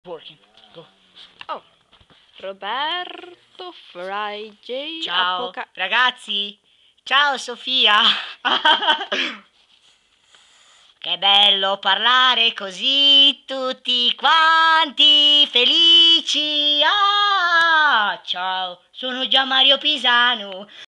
Working. Go. Oh, Roberto Friday Ciao ragazzi. Ciao Sofia. Che bello parlare così tutti quanti felici. Ah, ciao, sono già Mario Pisano.